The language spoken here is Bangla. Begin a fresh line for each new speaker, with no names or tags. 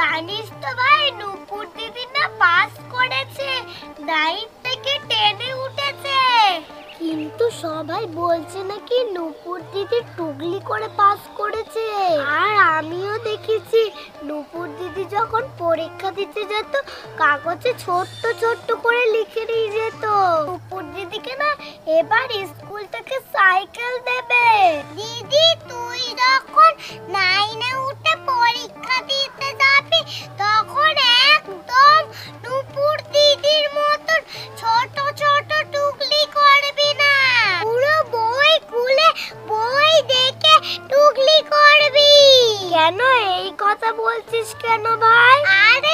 জানিস তো ভাই, নূপুর দিদি না পাস করেছে, 9 থেকে 10-এ উঠেছে। কিন্তু সবাই বলছে নাকি নূপুর দিদি টুকলি করে পাস করেছে। আর আমিও দেখেছি নূপুর দিদি যখন পরীক্ষা দিতে যেত কাগজে ছোট্ট ছোট্ট করে লিখে নিয়ে যেত। নূপুর দিদিকে না এবার স্কুল থেকে সাইকেল দেবে। দিদি তুই যখন 9-এ উঠে পরীক্ষা দিতে যাবি তখন একদম নূপুর দিদির মতন ছোট ছোট টুকলি করবি না, পুরো বই খুলে বই দেখে টুকলি করবি। কেন এই কথা বলছিস কেন ভাই? আরে